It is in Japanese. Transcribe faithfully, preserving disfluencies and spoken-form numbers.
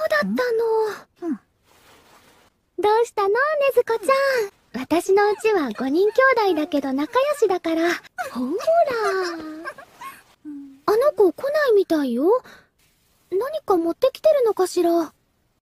だったの。 うん。 どうしたの、ねずこちゃん。私のうちはごにん兄弟だけど仲良しだから。ほら。あの子来ないみたいよ。何か持ってきてるのかしら。